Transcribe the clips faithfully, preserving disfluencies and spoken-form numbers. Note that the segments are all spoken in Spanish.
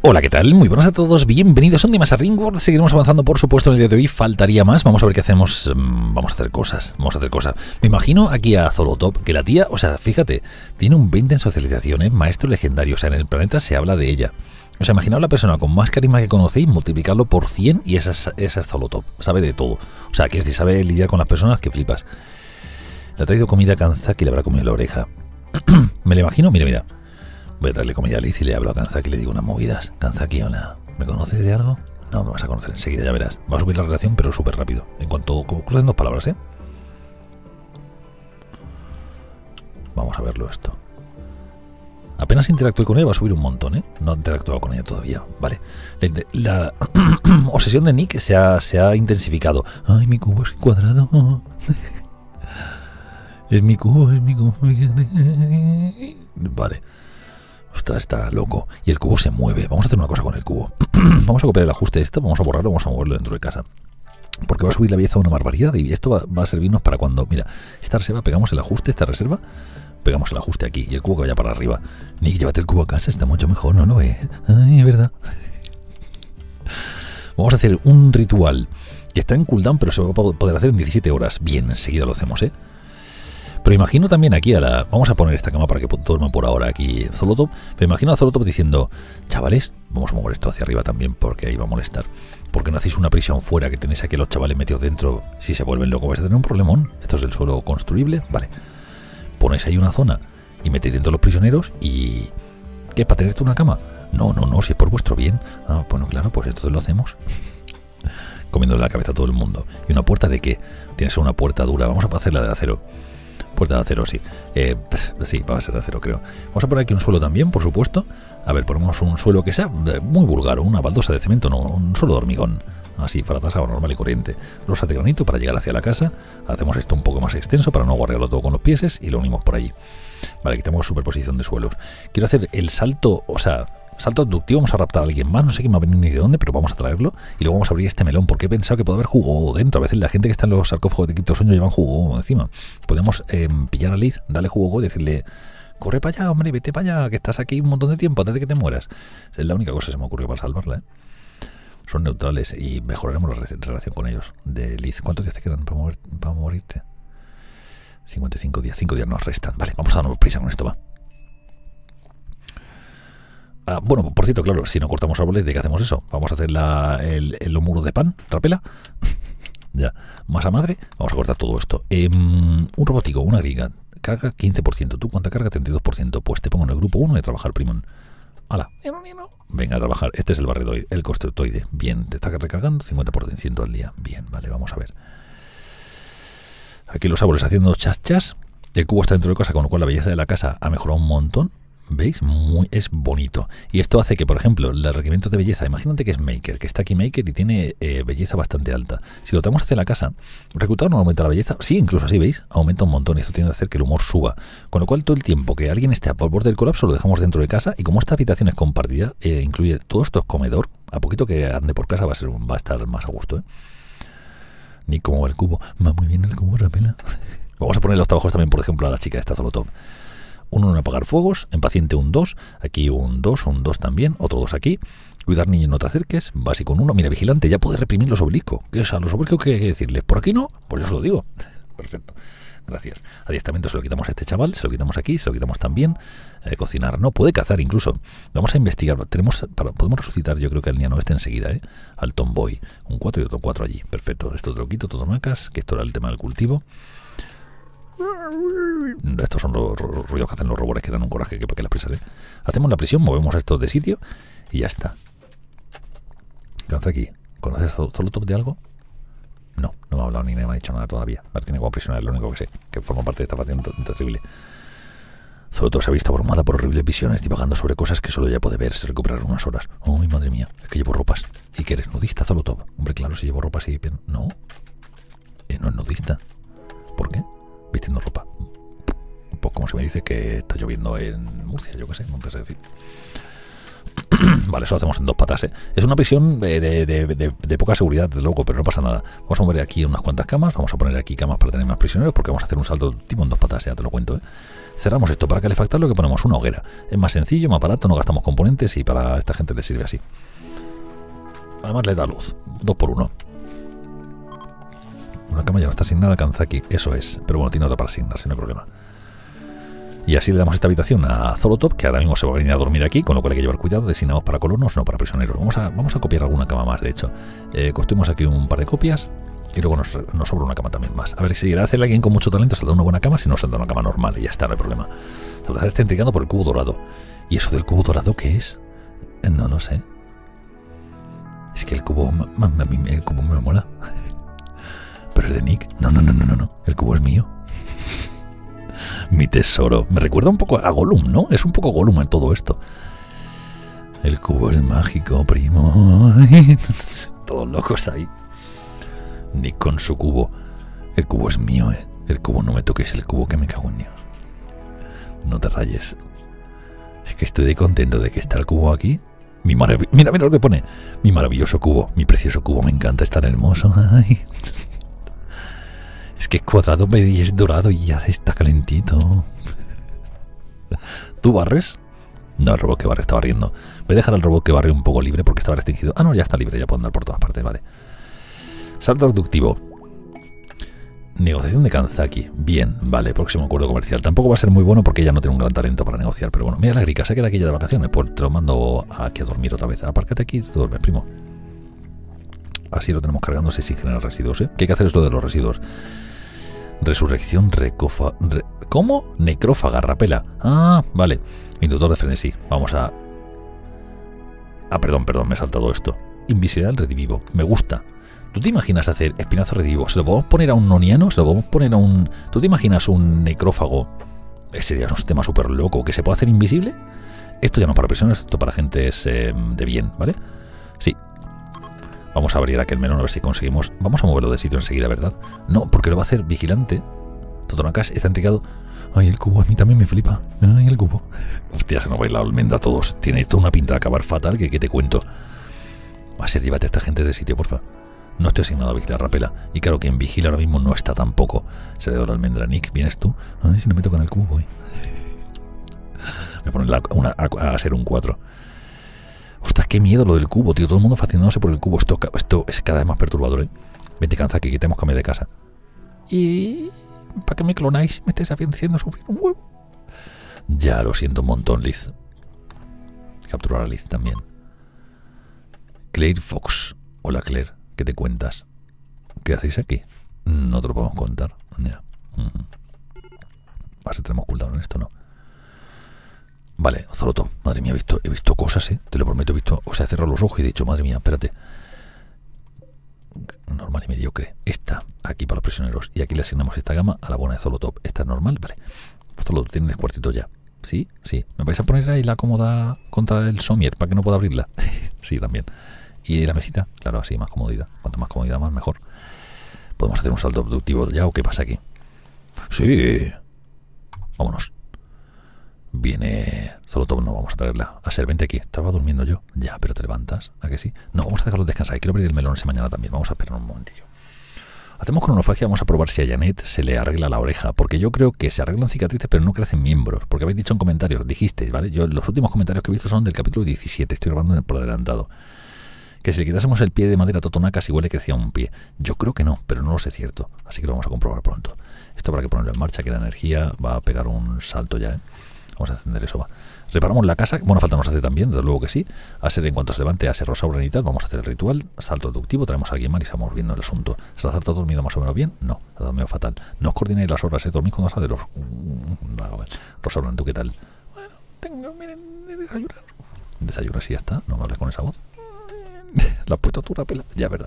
Hola, ¿qué tal? Muy buenas a todos, bienvenidos un día más a Ringworld. Seguiremos avanzando, por supuesto, en el día de hoy. Faltaría más, vamos a ver qué hacemos. Vamos a hacer cosas, vamos a hacer cosas. Me imagino aquí a Zolotop, que la tía, o sea, fíjate, tiene un veinte en socialización, ¿eh? Maestro legendario, o sea, en el planeta se habla de ella. O sea, imaginaos la persona con más carisma que conocéis, multiplicarlo por cien y esa es, esa es Zolotop, sabe de todo. O sea, quiere decir, sabe lidiar con las personas que flipas. Le ha traído comida a Kanzaki y le habrá comido la oreja. Me lo imagino, mira, mira. Voy a darle comida a Liz y le hablo a Kanzaki y le digo unas movidas. Kanzaki, hola, ¿me conoces de algo? No, me vas a conocer enseguida, ya verás. Va a subir la relación, pero súper rápido. En cuanto crucen dos palabras, ¿eh? Vamos a verlo esto. Apenas interactúe con ella, va a subir un montón, ¿eh? No he interactuado con ella todavía, vale. La, la obsesión de Nick se ha, se ha intensificado. Ay, mi cubo es cuadrado. Es mi cubo, es mi cubo. Vale. Ostras, está loco. Y el cubo se mueve. Vamos a hacer una cosa con el cubo. Vamos a copiar el ajuste de esto, vamos a borrarlo, vamos a moverlo dentro de casa. Porque va a subir la belleza a una barbaridad y esto va, va a servirnos para cuando... Mira, esta reserva, pegamos el ajuste, esta reserva, pegamos el ajuste aquí y el cubo que vaya para arriba. Nick, llévate el cubo a casa, está mucho mejor, ¿no lo ves? Ay, es verdad. Vamos a hacer un ritual que está en cooldown, pero se va a poder hacer en diecisiete horas. Bien, enseguida lo hacemos, ¿eh? Pero imagino también aquí a la... Vamos a poner esta cama para que duerman por ahora aquí en Zolotop. Pero imagino a Zolotop diciendo, chavales, vamos a mover esto hacia arriba también porque ahí va a molestar. ¿Por qué no hacéis una prisión fuera que tenéis aquí a los chavales metidos dentro? Si se vuelven locos vais a tener un problemón. Esto es el suelo construible, vale. Ponéis ahí una zona y metéis dentro los prisioneros y... ¿Qué? ¿Para tenerte una cama? No, no, no, si es por vuestro bien. Ah, bueno, claro, pues entonces lo hacemos. Comiéndole la cabeza a todo el mundo. ¿Y una puerta de qué? Tienes una puerta dura, vamos a hacerla de acero. Puerta de acero, sí. Eh, sí, va a ser de acero, creo. Vamos a poner aquí un suelo también, por supuesto. A ver, ponemos un suelo que sea muy vulgar, una baldosa de cemento, no, un suelo de hormigón. Así, para pasar normal y corriente. Losa de granito para llegar hacia la casa. Hacemos esto un poco más extenso para no guardarlo todo con los pieses y lo unimos por allí. Vale, quitamos superposición de suelos. Quiero hacer el salto, o sea... Salto abductivo, vamos a raptar a alguien más, no sé quién va a venir ni de dónde, pero vamos a traerlo y luego vamos a abrir este melón porque he pensado que puede haber jugo dentro. A veces la gente que está en los sarcófagos de criptosueño llevan jugo encima. Podemos eh, pillar a Liz, darle jugo y decirle, corre para allá, hombre, vete para allá, que estás aquí un montón de tiempo antes de que te mueras. Es la única cosa que se me ocurrió para salvarla, ¿eh? Son neutrales y mejoraremos la re relación con ellos. De Liz, ¿cuántos días te quedan para, mover, para morirte? cincuenta y cinco días, cinco días nos restan. Vale, vamos a darnos prisa con esto, va. Ah, bueno, por cierto, claro, si no cortamos árboles, ¿de qué hacemos eso? Vamos a hacer la, el, el muro de pan, rapela. Ya, masa madre. Vamos a cortar todo esto. Eh, un robótico, una griga. Carga quince por ciento. ¿Tú cuánta carga? treinta y dos por ciento. Pues te pongo en el grupo uno de trabajar, primón. ¡Hala! Venga a trabajar. Este es el barredoide, el constructoide. Bien, te está recargando cincuenta por ciento al día. Bien, vale, vamos a ver. Aquí los árboles haciendo chas chas. El cubo está dentro de casa, con lo cual la belleza de la casa ha mejorado un montón. ¿Veis? Muy, es bonito. Y esto hace que, por ejemplo, los requerimientos de belleza, imagínate que es Maker, que está aquí Maker y tiene eh, belleza bastante alta. Si lo tenemos hacia la casa, el reclutador no aumenta la belleza. Sí, incluso así, ¿veis? Aumenta un montón y esto tiende a hacer que el humor suba. Con lo cual, todo el tiempo que alguien esté a por borde del colapso, lo dejamos dentro de casa. Y como esta habitación es compartida, eh, incluye todo esto es comedor, a poquito que ande por casa va a, ser, va a estar más a gusto, ¿eh? Ni como va el cubo. Va muy bien el cubo, rapela. Vamos a poner los trabajos también, por ejemplo, a la chica de esta Zolotop. Uno en apagar fuegos, en paciente un dos, aquí un dos, un dos también, otro dos aquí. Cuidar niño, no te acerques, básico un uno. Mira, vigilante, ya puede reprimir los obeliscos. O sea, los obeliscos, ¿qué hay que decirles? ¿Por aquí no? Pues yo se lo digo. Perfecto, gracias. Adiestramiento se lo quitamos a este chaval, se lo quitamos aquí, se lo quitamos también. Eh, cocinar, no, puede cazar incluso. Vamos a investigar, tenemos para, podemos resucitar, yo creo que al niño este enseguida, ¿eh? Al tomboy, un cuatro y otro cuatro allí. Perfecto, esto te lo quito, todo macas, que esto era el tema del cultivo. Estos son los ruidos que hacen los robores que dan un coraje que para que las presas, ¿eh? Hacemos la prisión, movemos esto de sitio y ya está. Kanzaki, ¿conoces a Zolotop de algo? No, no me ha hablado ni me ha dicho nada todavía. La tiene como prisionera, lo único que sé, que forma parte de esta facción terrible. Zolotop se ha visto abrumada por horribles visiones, divagando sobre cosas que solo ella puede ver, se recuperar unas horas. Ay, madre mía, es que llevo ropas. ¿Y qué eres, nudista, Zolotop? Hombre, claro, si llevo ropas y... No, eh, no es nudista. ¿Por qué? Vistiendo ropa. Pues como si me dice que está lloviendo en Murcia, yo qué sé, no te sé decir. Vale, eso lo hacemos en dos patas, ¿eh? Es una prisión de, de, de, de, de poca seguridad, desde luego, pero no pasa nada. Vamos a mover aquí unas cuantas camas, vamos a poner aquí camas para tener más prisioneros, porque vamos a hacer un salto tipo en dos patas, ya te lo cuento, ¿eh? Cerramos esto. Para calefactar lo que ponemos una hoguera. Es más sencillo, más barato, no gastamos componentes y para esta gente le sirve así. Además le da luz, dos por uno. Una cama ya no está asignada a Kanzaki, eso es, pero bueno, tiene otra para asignarse, no hay problema. Y así le damos esta habitación a Zolotov, que ahora mismo se va a venir a dormir aquí, con lo cual hay que llevar cuidado. Designamos para colonos, no para prisioneros. Vamos a, vamos a copiar alguna cama más, de hecho. Eh, construimos aquí un par de copias y luego nos, nos sobra una cama también más. A ver si llega a hacerle a alguien con mucho talento, saldrá una buena cama, si no saldrá una cama normal y ya está, no hay problema. Se está intrigando por el cubo dorado. ¿Y eso del cubo dorado qué es? Eh, no lo sé. Es que el cubo, a mí el cubo me mola. Pero es de Nick. No, no, no, no, no, no. El cubo es mío. Mi tesoro. Me recuerda un poco a Gollum, ¿no? Es un poco Gollum en todo esto. El cubo es mágico, primo. Todos locos ahí. Nick con su cubo. El cubo es mío, ¿eh? El cubo no me toques, el cubo que me cago en Dios. No te rayes. Es que estoy de contento de que está el cubo aquí. Mi marav- mira, mira lo que pone. Mi maravilloso cubo. Mi precioso cubo. Me encanta, es tan hermoso. Ay. Es que es cuadrado y es dorado y ya está calentito. ¿Tú barres? No, el robot que barre está barriendo. Voy a dejar al robot que barre un poco libre porque estaba restringido. Ah, no, ya está libre, ya puedo andar por todas partes, vale. Salto abductivo. Negociación de Kanzaki. Bien, vale, próximo acuerdo comercial. Tampoco va a ser muy bueno porque ella no tiene un gran talento para negociar, pero bueno. Mira la grica, se queda aquí ya de vacaciones. Pues te lo mando aquí a dormir otra vez. Apárcate aquí y duermes, primo. Así lo tenemos cargándose sin generar residuos, ¿eh? ¿Qué hay que hacer es lo de los residuos? Resurrección recofa... Re, ¿Cómo? Necrófaga, rapela. Ah, vale. Inductor de frenesí. Vamos a... Ah, perdón, perdón, me he saltado esto. Invisibilidad redivivo. Me gusta. ¿Tú te imaginas hacer espinazo redivivo? ¿Se lo podemos poner a un noniano? ¿Se lo podemos poner a un... ¿Tú te imaginas un necrófago? Sería un sistema súper loco que se puede hacer invisible. Esto ya no para personas, esto para gente eh, de bien, ¿vale? Sí. Vamos a abrir aquel menú a ver si conseguimos... Vamos a moverlo de sitio enseguida, ¿verdad? No, porque lo va a hacer vigilante. Totonakas está intrigado. Ay, el cubo a mí también me flipa. Ay, el cubo. Hostia, se nos va a ir la almendra a todos. Tiene esto una pinta de acabar fatal que, que te cuento. Va a ser, llévate a esta gente de sitio, porfa. No estoy asignado a vigilar rapela. Y claro, quien vigila ahora mismo no está tampoco. Se le da la almendra. Nick, ¿vienes tú? Ay, si no me tocan el cubo, voy. Me ponen la, una, a, a ser un cuatro. Ostras, qué miedo lo del cubo, tío. Todo el mundo fascinándose por el cubo. Esto, esto es cada vez más perturbador, ¿eh? Vente, Kanzaki, que tenemos que cambiar de casa. Y... ¿para qué me clonáis? Me estáis haciendo sufrir un huevo. Ya, lo siento un montón, Liz. Capturar a Liz también. Claire Fox. Hola, Claire. ¿Qué te cuentas? ¿Qué hacéis aquí? No te lo podemos contar. Ya. Uh-huh. Vas a tenemos cooldown en esto, ¿no? Vale, Zolotov. Madre mía, he visto, he visto cosas, ¿eh? Te lo prometo, he visto... O sea, he cerrado los ojos y he dicho, madre mía, espérate. Normal y mediocre. Esta, aquí para los prisioneros. Y aquí le asignamos esta gama a la buena de Zolotov. Esta es normal, vale. Zolotov tiene el cuartito ya. ¿Sí? Sí. ¿Me vais a poner ahí la cómoda contra el somier para que no pueda abrirla? Sí, también. ¿Y la mesita? Claro, así, más comodidad. Cuanto más comodidad, más mejor. ¿Podemos hacer un salto abductivo ya o qué pasa aquí? Sí. Vámonos. Viene Zolotov, no vamos a traerla. A ser, vente aquí. Estaba durmiendo yo. Ya, pero te levantas. ¿A que sí? No, vamos a dejarlo descansar. Quiero abrir el melón ese mañana también. Vamos a esperar un momentillo. Hacemos cronofagia. Vamos a probar si a Janet se le arregla la oreja. Porque yo creo que se arreglan cicatrices, pero no crecen miembros. Porque habéis dicho en comentarios, dijisteis, ¿vale? Yo los últimos comentarios que he visto son del capítulo diecisiete. Estoy grabando por adelantado. Que si le quitásemos el pie de madera a Totonakas igual le crecía un pie. Yo creo que no, pero no lo sé cierto. Así que lo vamos a comprobar pronto. Esto habrá que ponerlo en marcha, que la energía va a pegar un salto ya, ¿eh? Vamos a encender eso, va. Reparamos la casa. Buena falta nos hace también, desde luego que sí. A ser en cuanto se levante, a ser Rosaura y tal, vamos a hacer el ritual. Salto deductivo, traemos a alguien más y estamos viendo el asunto. ¿Salazar está dormido más o menos bien? No, está dormido fatal. No os coordináis las horas, ¿eh? Dormís cuando sale los... Rosaura, ¿tú qué tal? Bueno, tengo, miren, de desayunar. Desayunar sí, ya está, no me hables con esa voz. La has puesto tú, rapela. Ya, verdad.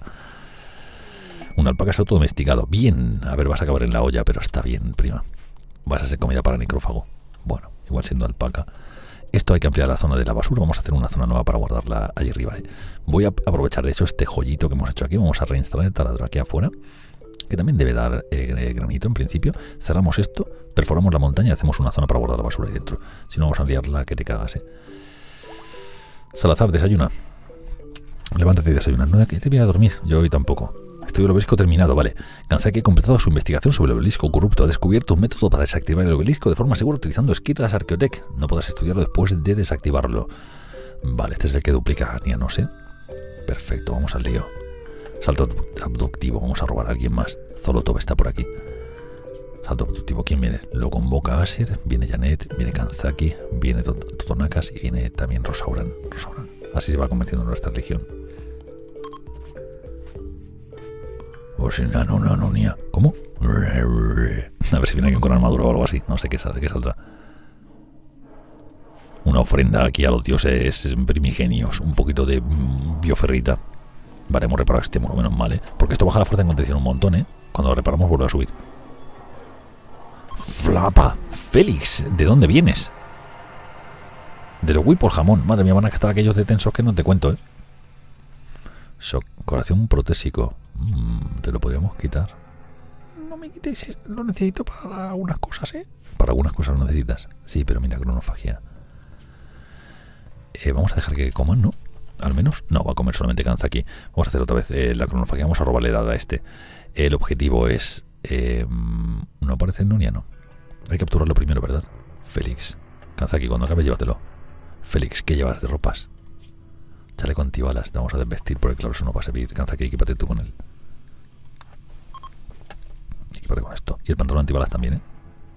Un alpaca es autodomesticado. Bien. A ver, vas a acabar en la olla, pero está bien, prima. Vas a ser comida para necrófago. Bueno, igual siendo alpaca. Esto hay que ampliar la zona de la basura. Vamos a hacer una zona nueva para guardarla allí arriba, ¿eh? Voy a aprovechar, de hecho, este joyito que hemos hecho aquí. Vamos a reinstalar el taladro aquí afuera, que también debe dar eh, granito en principio. Cerramos esto, perforamos la montaña y hacemos una zona para guardar la basura ahí dentro. Si no, vamos a liarla que te cagas, ¿eh? Salazar, desayuna. Levántate y desayuna. No, que te voy a dormir. Yo hoy tampoco. Estudio el obelisco terminado, vale. Kanzaki ha completado su investigación sobre el obelisco corrupto. Ha descubierto un método para desactivar el obelisco de forma segura utilizando Skirras Archaeotech. No podrás estudiarlo después de desactivarlo. Vale, este es el que duplica ya no sé. Perfecto, vamos al lío. Salto abductivo, vamos a robar a alguien más. Zolotov está por aquí. Salto abductivo, ¿quién viene? Lo convoca Aser, viene Janet, viene Kanzaki, viene Totonakas y viene también Rosauran. Rosauran. Así se va convirtiendo en nuestra legión. O si no, no, no, no, ¿cómo? A ver si viene alguien con armadura o algo así. No sé qué saldrá. Qué saldrá. Una ofrenda aquí a los dioses primigenios. Un poquito de bioferrita. Vale, hemos reparado este muro, menos mal, ¿eh? Porque esto baja la fuerza de contención un montón, ¿eh? Cuando lo reparamos vuelve a subir. Flapa. Félix, ¿de dónde vienes? De los Wii por jamón. Madre mía, van a estar aquellos detensos que no te cuento, ¿eh? Shock. Corazón protésico. Mm, te lo podríamos quitar. No me quites, lo necesito para algunas cosas, ¿eh? Para algunas cosas lo necesitas. Sí, pero mira, cronofagia. Eh, vamos a dejar que coman, ¿no? Al menos. No, va a comer solamente Kanzaki. Vamos a hacer otra vez eh, la cronofagia. Vamos a robarle dada a este. El objetivo es... Eh, no aparece el noniano. Hay que capturarlo primero, ¿verdad? Félix. Kanzaki, cuando acabes, llévatelo. Félix, ¿qué llevas de ropas? Chaleco antibalas. Te vamos a desvestir porque claro, eso no va a servir. Kanzaki, equípate tú con él. Equípate con esto. Y el pantalón antibalas también, ¿eh?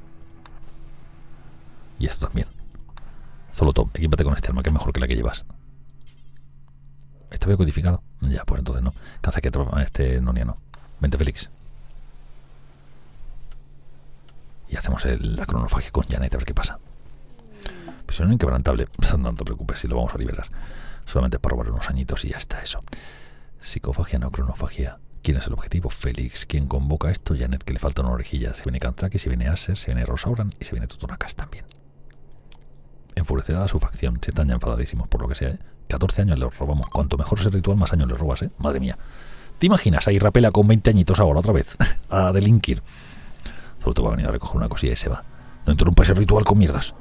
Y esto también. Solo top. Equípate con este arma, que es mejor que la que llevas. ¿Está bien codificado? Ya, pues entonces no. Kanzaki, este noniano. Vente, Félix. Y hacemos el, la cronofagia con Janet a ver qué pasa. Prisión inquebrantable. No te preocupes si lo vamos a liberar. Solamente para robar unos añitos y ya está eso. Psicofagia, no cronofagia. ¿Quién es el objetivo? Félix. ¿Quién convoca esto? Janet, que le falta una orejilla. Se viene Kanzaki, se viene Aser, se viene Rosauran y se viene Totonakas también. Enfurecerá a su facción. Si están ya enfadadísimos por lo que sea, ¿eh? catorce años les robamos. Cuanto mejor es el ritual, más años les robas, ¿eh? Madre mía. ¿Te imaginas ahí Rapela con veinte añitos ahora otra vez? A delinquir. Solo te va a venir a recoger una cosilla y se va. No interrumpa ese ritual con mierdas.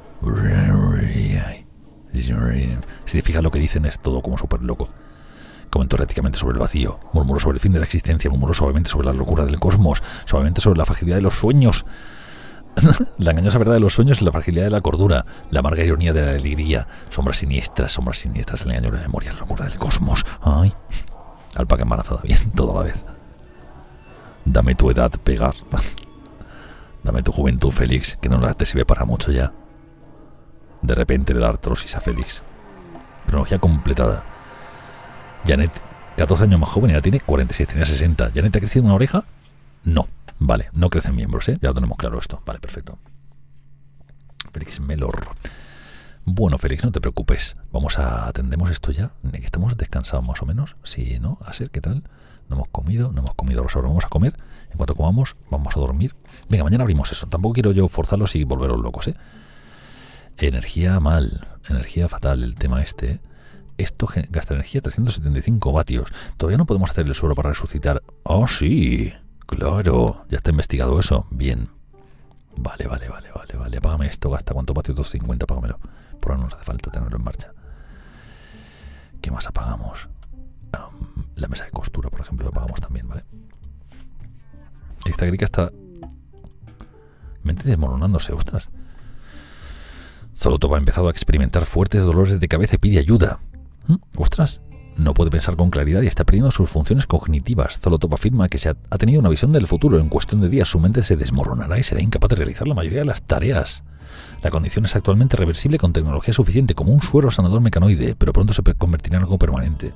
Si te fijas lo que dicen es todo como súper loco. Comentó erráticamente sobre el vacío. Murmuró sobre el fin de la existencia. Murmuró suavemente sobre la locura del cosmos. Suavemente sobre la fragilidad de los sueños. La engañosa verdad de los sueños y la fragilidad de la cordura. La amarga ironía de la alegría. Sombras siniestras, sombras siniestras. El engaño de la memoria, la locura del cosmos. Ay. Alpaca embarazada. Bien, todo a la vez. Dame tu edad, pegar. Dame tu juventud, Félix, que no te sirve para mucho ya. De repente le da artrosis a Félix. Cronología completada. Janet, catorce años más joven, y ahora tiene cuarenta y seis, tenía sesenta. ¿Janet ha crecido una oreja? No. Vale, no crecen miembros, ¿eh? Ya lo tenemos claro esto. Vale, perfecto. Félix Melor. Bueno, Félix, no te preocupes. Vamos a... Atendemos esto ya. Estamos descansados más o menos. Sí, ¿no? A ser, ¿qué tal? No hemos comido, no hemos comido. Ahora vamos a comer. En cuanto comamos, vamos a dormir. Venga, mañana abrimos eso. Tampoco quiero yo forzarlos y volveros locos, ¿eh? Energía mal. Energía fatal. El tema este, ¿eh? Esto gasta energía trescientos setenta y cinco vatios. Todavía no podemos hacer el suero para resucitar. ¡Oh, sí! Claro. Ya está investigado eso. Bien. Vale, vale, vale, vale, vale. Apágame esto. Gasta cuánto vatios. doscientos cincuenta. Apágamelo. Por ahora no nos hace falta tenerlo en marcha. ¿Qué más apagamos? Um, la mesa de costura, por ejemplo, lo apagamos también, ¿vale? Esta grica está... mente desmoronándose, ostras. Zolotov ha empezado a experimentar fuertes dolores de cabeza y pide ayuda. ¿Mm? Ostras, no puede pensar con claridad y está perdiendo sus funciones cognitivas. Zolotov afirma que se ha, ha tenido una visión del futuro. En cuestión de días su mente se desmoronará y será incapaz de realizar la mayoría de las tareas. La condición es actualmente reversible con tecnología suficiente, como un suero sanador mecanoide, pero pronto se convertirá en algo permanente.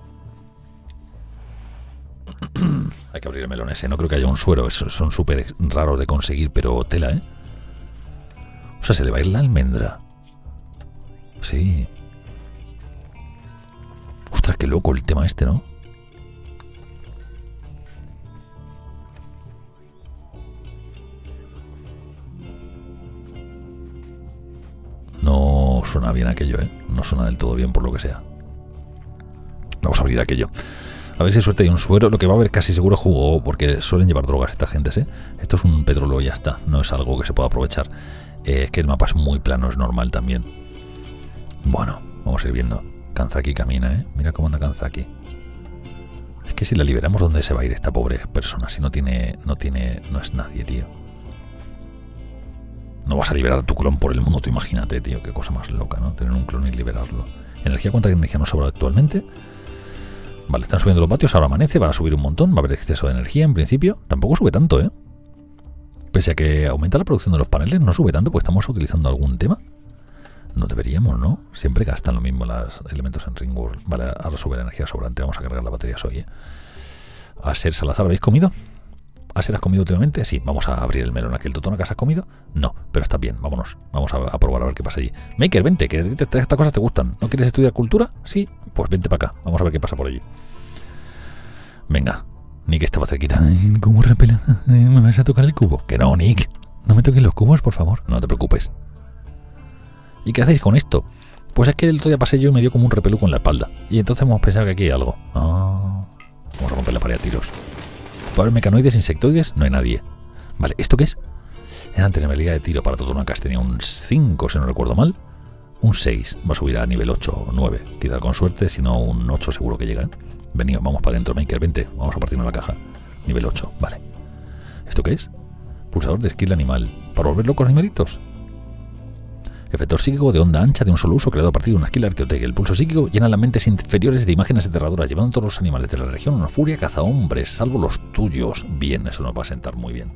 Hay que abrir el melón ese. No creo que haya un suero. Esos son súper raros de conseguir, pero tela, ¿eh? O sea, se le va a ir la almendra. Sí. Ostras, qué loco el tema este, ¿no? No suena bien aquello, ¿eh? No suena del todo bien por lo que sea. Vamos a abrir aquello. A ver si suerte hay un suero. Lo que va a haber casi seguro jugo, porque suelen llevar drogas estas gentes, ¿eh? Esto es un petróleo y ya está. No es algo que se pueda aprovechar. Eh, es que el mapa es muy plano, es normal también. Bueno, vamos a ir viendo. Kanzaki camina, ¿eh? Mira cómo anda Kanzaki. Es que si la liberamos, ¿dónde se va a ir esta pobre persona? Si no tiene... No tiene... No es nadie, tío. No vas a liberar a tu clon por el mundo, tú imagínate, tío. Qué cosa más loca, ¿no? Tener un clon y liberarlo. Energía, ¿cuánta energía nos sobra actualmente? Vale, están subiendo los vatios, ahora amanece, van a subir un montón, va a haber exceso de energía en principio. Tampoco sube tanto, ¿eh? Pese a que aumenta la producción de los paneles, no sube tanto, pues estamos utilizando algún tema. No deberíamos, ¿no? Siempre gastan lo mismo los elementos en Ringworld. Vale, ahora sube la energía sobrante, vamos a cargar las baterías hoy, ¿eh? Aser, Salazar, ¿habéis comido? ¿Aser, has comido últimamente? Sí, vamos a abrir el melón. ¿Aquel Totona que has comido? No, pero está bien, vámonos. Vamos a, a probar a ver qué pasa allí. Maker, vente, que te, te, estas cosas te gustan. ¿No quieres estudiar cultura? Sí, pues vente para acá. Vamos a ver qué pasa por allí. Venga, Nick estaba cerquita. Ay, ¿cómo repela? ¿Me vas a tocar el cubo? Que no, Nick. No me toques los cubos, por favor. No te preocupes. ¿Y qué hacéis con esto? Pues es que el otro día pasé yo y me dio como un repelú con la espalda. Y entonces hemos pensado que aquí hay algo. Ah, vamos a romper la pared a tiros. Para ver mecanoides, insectoides, no hay nadie. Vale, ¿esto qué es? La antenabilidad de tiro para Totonacas tenía un cinco, si no recuerdo mal. Un seis. Va a subir a nivel ocho o nueve. Quizá con suerte, si no un ocho seguro que llega, ¿eh? Venido, vamos para adentro, Maker, vente. Vamos a partirnos la caja. Nivel ocho, vale. ¿Esto qué es? Pulsador de skill animal. ¿Para volver locos animalitos? Efector psíquico de onda ancha de un solo uso creado a partir de una skill arqueotec. El pulso psíquico llena las mentes inferiores de imágenes aterradoras, llevando a todos los animales de la región una furia cazahombres, salvo los tuyos. Bien, eso nos va a sentar muy bien.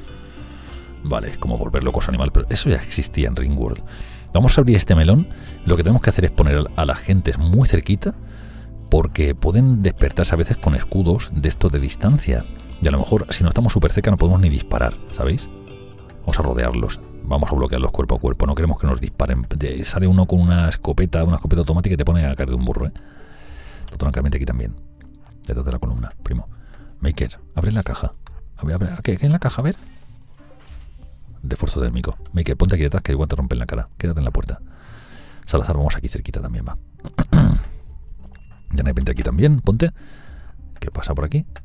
Vale, es como volver locos animal, pero eso ya existía en Ringworld. Vamos a abrir este melón. Lo que tenemos que hacer es poner a la gente muy cerquita, porque pueden despertarse a veces con escudos de esto de distancia. Y a lo mejor, si no estamos súper cerca, no podemos ni disparar, ¿sabéis? Vamos a rodearlos. Vamos a bloquearlos cuerpo a cuerpo. No queremos que nos disparen. Sale uno con una escopeta, una escopeta automática y te pone a caer de un burro, ¿eh? Totalmente aquí también. Detrás de la columna, primo. Maker, abre la caja. Abre, abre. ¿Qué, ¿Qué en la caja? A ver. Refuerzo térmico. Maker, ponte aquí detrás que igual te rompen la cara. Quédate en la puerta. Salazar, vamos aquí cerquita también, va. Ya no hay vente aquí también. Ponte. ¿Qué pasa por aquí?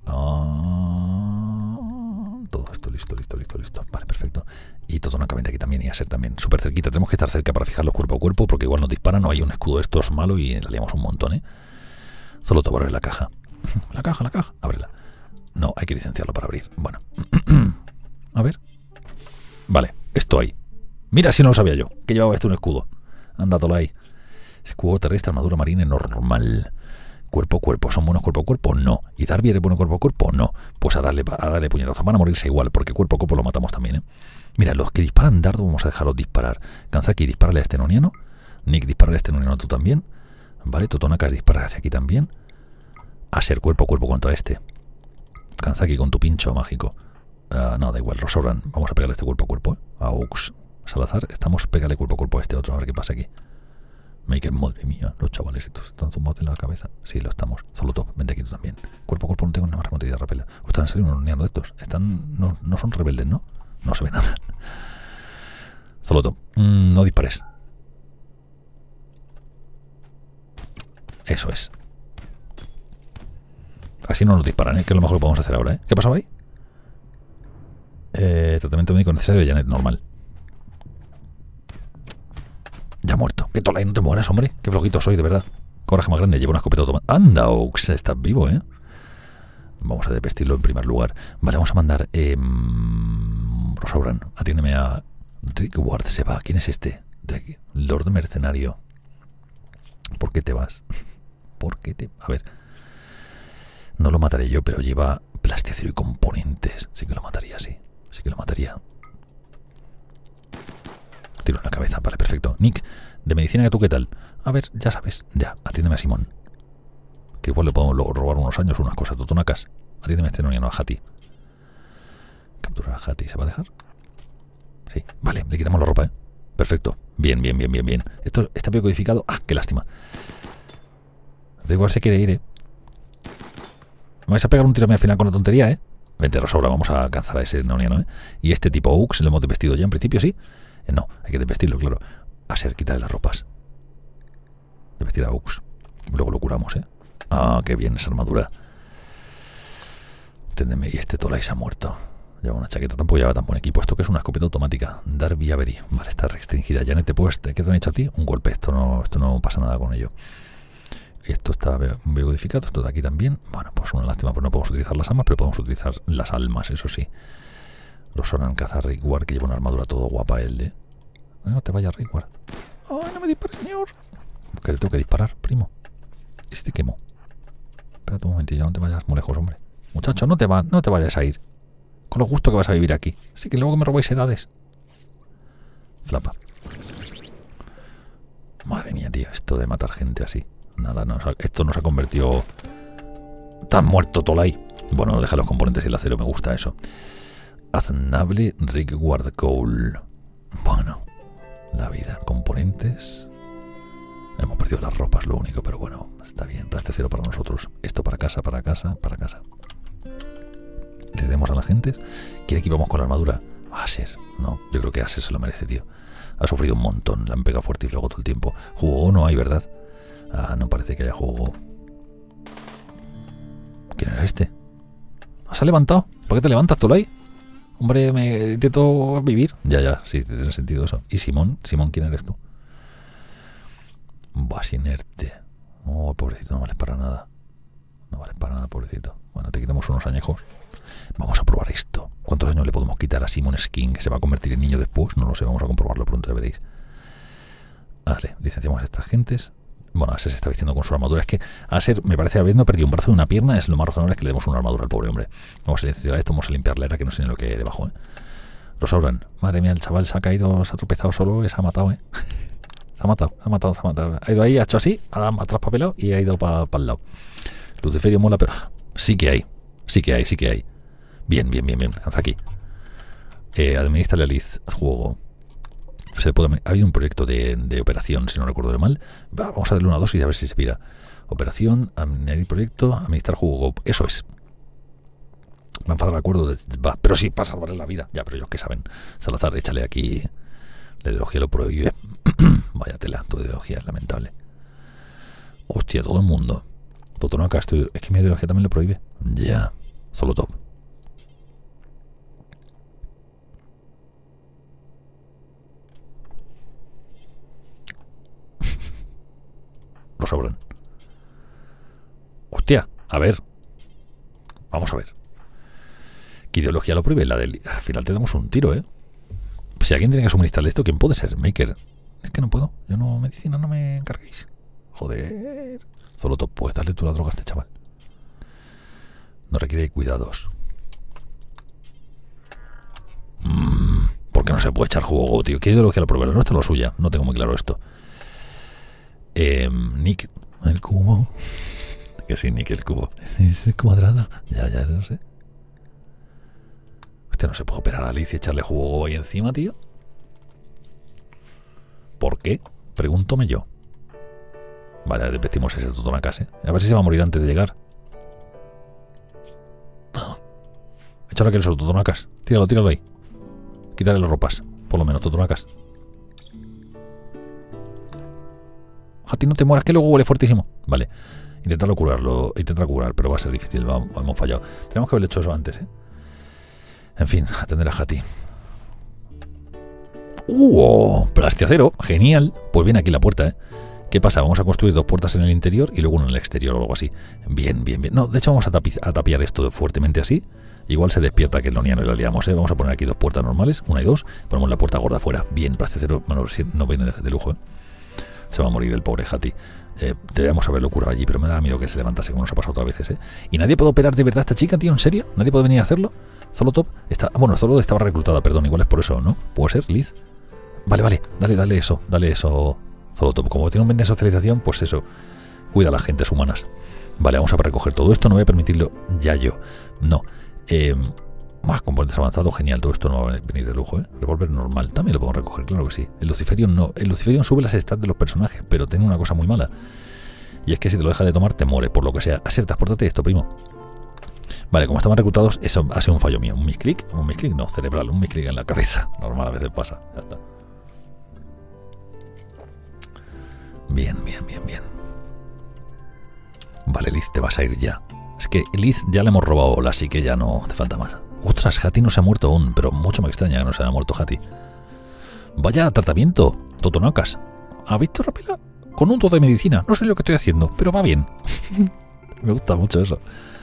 Ah, todo esto listo, listo, listo, listo. Vale, perfecto. Y Totonaka vente aquí también y a ser también súper cerquita. Tenemos que estar cerca para fijarlos cuerpo a cuerpo porque igual nos disparan o hay un escudo de estos malo y la liamos un montón, ¿eh? Solo te abre la caja. La caja, la caja. Ábrela. No, hay que licenciarlo para abrir. Bueno. A ver. Vale, esto ahí. Mira si no lo sabía yo, que llevaba esto un escudo. Anda, ahí. Escudo terrestre, armadura marina normal. Cuerpo a cuerpo. ¿Son buenos cuerpo a cuerpo? No. ¿Y Darby es bueno cuerpo a cuerpo? No. Pues a darle, a darle puñetazos. Van a morirse igual, porque cuerpo a cuerpo lo matamos también, ¿eh? Mira, los que disparan dardo vamos a dejarlos disparar. Kanzaki, dispárale a este noniano. Nick, dispárale a este noniano tú también. Vale, Totonakas, dispara hacia aquí también. A ser cuerpo a cuerpo contra este. Kanzaki con tu pincho mágico. Uh, no, da igual, Rosoran. Vamos a pegarle este cuerpo a cuerpo, ¿eh? A Ux. Salazar, estamos pégale cuerpo a cuerpo a este otro, a ver qué pasa aquí. Maker, madre mía, los chavales estos están zumbados en la cabeza. Sí, lo estamos. Zolotov, vente aquí tú también. Cuerpo a cuerpo no tengo nada más remota idea de repela. Ustedes han salido unos nianos de estos. Están, no, no son rebeldes, ¿no? No se ve nada. Zolotov, mmm, no dispares. Eso es. Así no nos disparan, ¿eh? Que es lo mejor que podemos hacer ahora, ¿eh? ¿Qué pasaba ahí? Eh, tratamiento médico necesario de Janet, normal. Ya muerto. ¿Qué tola? No te mueras, hombre. Qué flojito soy, de verdad. Coraje más grande. Llevo una escopeta automática. Anda, Ox, estás vivo, ¿eh? Vamos a desvestirlo en primer lugar. Vale, vamos a mandar... Eh, Rosaurán, atiéndeme a... Rick Ward se va. ¿Quién es este? De Lord Mercenario. ¿Por qué te vas? ¿Por qué te...? A ver. No lo mataré yo, pero lleva plasticero y componentes. Sí que lo mataría, sí. Sí que lo mataría. Tiro en la cabeza. Vale, perfecto. Nick, de medicina, ¿tú qué tal? A ver, ya sabes. Ya, atiéndeme a Simón. Que igual le podemos luego robar unos años, unas cosas. Totonacas. Atiéndeme a este noniano, a Hati. Capturar a Hati. ¿Se va a dejar? Sí. Vale, le quitamos la ropa, ¿eh? Perfecto. Bien, bien, bien, bien, bien. Esto está bien codificado. Ah, qué lástima. Igual se quiere ir, ¿eh? Me vais a pegar un tiro al final con la tontería, ¿eh? Vente, Rosaura, vamos a alcanzar a ese noniano, ¿eh? Y este tipo Ux, lo hemos desvestido ya en principio, ¿sí? Eh, no, hay que desvestirlo, claro. A ser, quitarle las ropas. Desvestir a Ux. Luego lo curamos, ¿eh? Ah, qué bien esa armadura. Enténdeme, y este Tolai se ha muerto. Lleva una chaqueta, tampoco lleva tan buen equipo. Esto que es una escopeta automática. Darby Avery. Vale, está restringida. Janet, ¿te puedes, ¿qué te han hecho a ti? Un golpe. Esto no, esto no pasa nada con ello. Esto está biodificado, esto de aquí también. Bueno, pues una lástima, pues no podemos utilizar las armas, pero podemos utilizar las almas, eso sí. Los Soran caza Rickward, que lleva una armadura todo guapa él, ¿eh? No te vayas, Rickward. ¡Ay, no me dispares, señor! Que te tengo que disparar, primo. ¿Y si te quemo? Espérate un momentillo, no te vayas muy lejos, hombre. Muchacho, no te, va, no te vayas a ir. Con lo gusto que vas a vivir aquí. Así que luego que me robáis edades. Flapa. Madre mía, tío, esto de matar gente así. Nada, no, esto nos ha convertido tan muerto Tolai. Bueno, deja los componentes y el acero, me gusta eso. Aznable Rickward Cole. Bueno, la vida. Componentes. Hemos perdido las ropas, lo único, pero bueno, está bien. Plaste cero para nosotros. Esto para casa, para casa, para casa. Le cedemos a la gente. ¿Quiere que íbamos con la armadura? Aser. No, yo creo que Aser se lo merece, tío. Ha sufrido un montón, le han pegado fuerte y luego todo el tiempo. Jugó no hay, ¿verdad? Ah, no parece que haya juego. ¿Quién era este? ¿Se ha levantado? ¿Por qué te levantas, Tolai? Hombre, me intento vivir. Ya, ya, sí, tiene sentido eso. ¿Y Simón? Simón, ¿quién eres tú? Vas inerte. Oh, pobrecito, no vales para nada. No vales para nada, pobrecito. Bueno, te quitamos unos añejos. Vamos a probar esto. ¿Cuántos años le podemos quitar a Simon Skin? ¿Que se va a convertir en niño después? No lo sé, vamos a comprobarlo pronto, ya veréis. Vale, licenciamos a estas gentes. Bueno, Aser se está vistiendo con su armadura. Es que Aser, me parece, habiendo perdido un brazo de una pierna, es lo más razonable es que le demos una armadura al pobre hombre. Vamos a licenciar esto, vamos a limpiar la era, que no sé ni lo que hay debajo, ¿eh? Los sobran. Madre mía, el chaval se ha caído, se ha tropezado solo y se ha matado, ¿eh? Se ha matado, se ha matado, se ha matado. Ha ido ahí, ha hecho así, ha, ha traspapelado y ha ido para pa el lado. Luciferio mola, pero sí que hay, sí que hay, sí que hay. Bien, bien, bien, bien. Hasta aquí. Eh, administra la Liz juego. Se puede, ha habido un proyecto de, de operación, si no recuerdo de mal. Va, vamos a darle una dosis y a ver si se pira. Operación, añadir proyecto, administrar juego. Eso es. Me han faltado el acuerdo de, va, pero sí, para salvarle la vida. Ya, pero ellos que saben. Salazar, échale aquí. La ideología lo prohíbe. Vaya tela, tu ideología es lamentable. Hostia, todo el mundo. Totonaca, estoy, es que mi ideología también lo prohíbe. Ya, solo top. Lo sobran. Hostia, a ver. Vamos a ver. ¿Qué ideología lo prohíbe? La del... Al final te damos un tiro, ¿eh? Si alguien tiene que suministrarle esto, ¿quién puede ser? Maker. Es que no puedo. Yo no, medicina, no me encarguéis. Joder. Solo top. Puedes darle tú la droga a este chaval. No requiere cuidados. Mm, ¿Por qué no se puede echar juego, tío? ¿Qué ideología lo prohíbe? La nuestra o la suya. No tengo muy claro esto. Eh, Nick, el cubo. Que sí, Nick, el cubo. Es cuadrado. Ya, ya lo sé. Hostia, no se puede operar a Alice y echarle jugo ahí encima, tío. ¿Por qué? Pregúntome yo. Vale, desvestimos ese Totonacas, ¿eh? A ver si se va a morir antes de llegar. No. Échale que eres Totonacas. Tíralo, tíralo ahí. Quítale las ropas. Por lo menos, Totonacas. A ti no te mueras, que luego huele fuertísimo. Vale, intentarlo curarlo, intentar curar, pero va a ser difícil, vamos, hemos fallado. Tenemos que haberle hecho eso antes, ¿eh? En fin, atender a Hati. ¡Uh! Plastiacero, genial. Pues viene aquí la puerta, ¿eh? ¿Qué pasa? Vamos a construir dos puertas en el interior y luego una en el exterior o algo así. Bien, bien, bien. No, de hecho vamos a, tapiz, a tapiar esto fuertemente así. Igual se despierta que el Noniano y la liamos, ¿eh? Vamos a poner aquí dos puertas normales, una y dos. Ponemos la puerta gorda afuera. Bien, plastiacero, bueno, no viene de, de lujo, ¿eh? Se va a morir el pobre Hati. Eh, debemos haberlo curado allí, pero me da miedo que se levantase como nos ha pasado otras veces, ¿eh? ¿Y nadie puede operar de verdad a esta chica, tío? ¿En serio? ¿Nadie puede venir a hacerlo? Solo top está... Bueno, solo estaba reclutada, perdón. Igual es por eso, ¿no? ¿Puede ser, Liz? Vale, vale. Dale, dale eso. Dale eso. Solo top. Como tiene un bien de socialización, pues eso. Cuida a las gentes humanas. Vale, vamos a recoger todo esto. No voy a permitirlo ya yo. No. Eh... Más componentes avanzados, genial, todo esto no va a venir de lujo, ¿eh? Revólver normal, también lo podemos recoger, claro que sí. El Luciferion no, el Luciferion sube las stats de los personajes, pero tiene una cosa muy mala. Y es que si te lo dejas de tomar, te muere, por lo que sea. Aser, transpórtate esto, primo. Vale, como estaban reclutados, eso ha sido un fallo mío. Un misclick, un misclick, no, cerebral, un misclick en la cabeza. Normal, a veces pasa, ya está. Bien, bien, bien, bien. Vale, Liz, te vas a ir ya. Es que Liz ya le hemos robado, así que ya no hace falta más. Ostras, Hati no se ha muerto aún, pero mucho me extraña que no se haya muerto Hati. Vaya tratamiento, Totonacas. ¿Ha visto, Rapela? Con un todo de medicina. No sé lo que estoy haciendo, pero va bien. Me gusta mucho eso.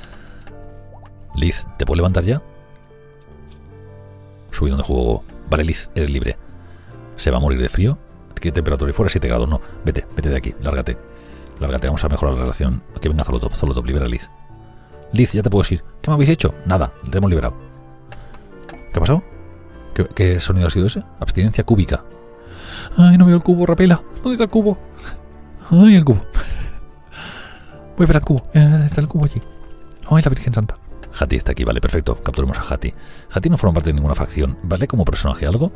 Liz, ¿te puedo levantar ya? Subidón de juego. Vale, Liz, eres libre. ¿Se va a morir de frío? ¿Qué temperatura? Y fuera siete grados. No, vete, vete de aquí, lárgate. Lárgate, vamos a mejorar la relación. Que venga Zolotop, Zolotop, libera a Liz. Liz, ya te puedes ir. ¿Qué me habéis hecho? Nada, te hemos liberado. ¿Qué ha pasado? ¿Qué, ¿Qué sonido ha sido ese? Abstinencia cúbica. Ay, no veo el cubo, Rapela. ¿Dónde está el cubo? Ay, el cubo. Voy a ver el cubo. Eh, está el cubo allí. Ay, la Virgen Santa. Hati está aquí, vale, perfecto. Capturemos a Hati. Hati no forma parte de ninguna facción. ¿Vale como personaje algo?